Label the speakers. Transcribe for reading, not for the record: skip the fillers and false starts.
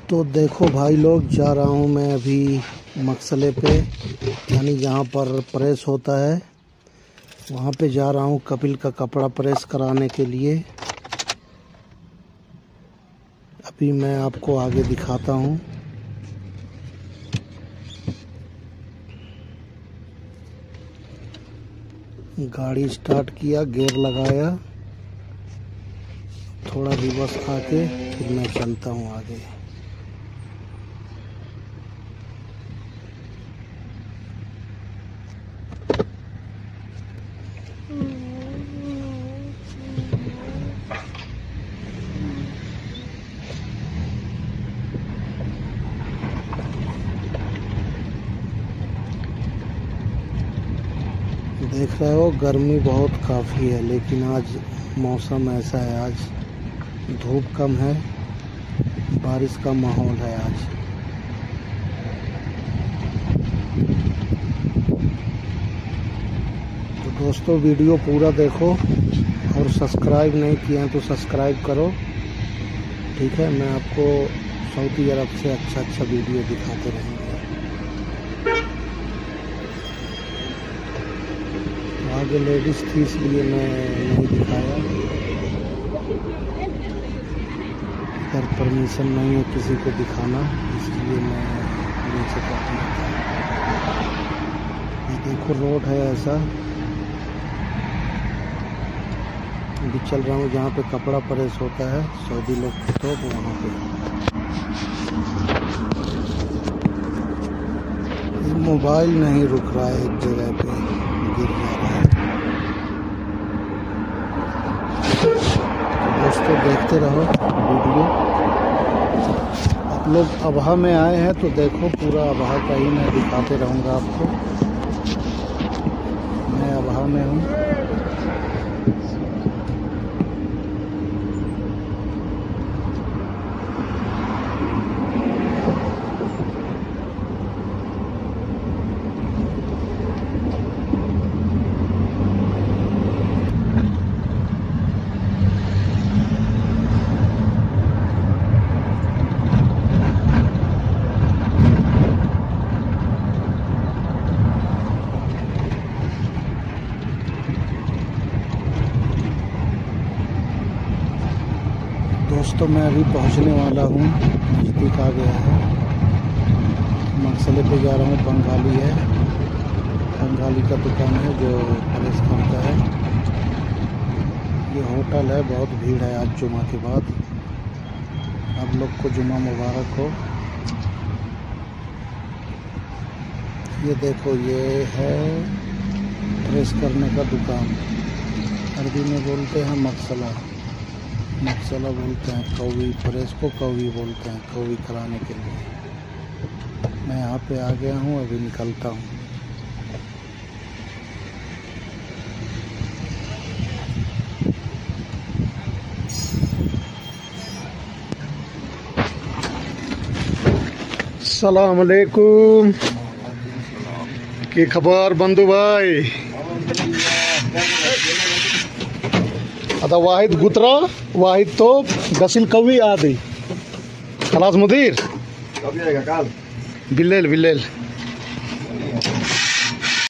Speaker 1: तो देखो भाई लोग, जा रहा हूँ मैं अभी मकसले पे, यानी जहाँ पर प्रेस होता है वहाँ पे जा रहा हूँ कपिल का कपड़ा प्रेस कराने के लिए। अभी मैं आपको आगे दिखाता हूँ। गाड़ी स्टार्ट किया, गियर लगाया, थोड़ा रिवर्स आके फिर मैं चलता हूँ आगे। देख रहे हो गर्मी बहुत काफ़ी है, लेकिन आज मौसम ऐसा है, आज धूप कम है, बारिश का माहौल है आज। तो दोस्तों वीडियो पूरा देखो और सब्सक्राइब नहीं किया है तो सब्सक्राइब करो, ठीक है। मैं आपको सऊदी अरब से अच्छा वीडियो दिखाते रहेंगे। आगे लेडीज़ थी इसलिए मैं नहीं दिखाया। इधर परमिशन नहीं है किसी को दिखाना, इसलिए मैं नीचे करना था। ये देखो रोड है ऐसा। अभी चल रहा हूँ जहाँ पे कपड़ा प्रेस होता है सऊदी लोग के, तो वहाँ पे मोबाइल नहीं रुक रहा है, एक जगह पे गिर जा रहा है। दोस्तों देखते रहो वीडियो। आप लोग अबहा में आए हैं तो देखो, पूरा अबहा का ही मैं दिखाते रहूँगा आपको। मैं अबहा में हूँ। दोस्तों मैं अभी पहुंचने वाला हूं, नज़दीक आ गया है। मकसले पे जा रहा हूं। बंगाली है, बंगाली का दुकान है जो प्रेस करता है। ये होटल है, बहुत भीड़ है आज जुमा के बाद। आप लोग को जुमा मुबारक हो। ये देखो, ये है प्रेस करने का दुकान। अरबी में बोलते हैं मकसला, मकसला बोलते हैं। कौवी प्रेस को कौवी बोलते हैं, कौवी कराने के लिए। मैं यहाँ पे आ गया हूँ, अभी निकलता हूँ। अस्सलाम वालेकुम, की खबर बंधु भाई? अदा वाहिद गुतरा वाहिद तो गसिल कवी आदि खलास मुदीर। कब आएगा? काल बिल्लेल बिल्लेल।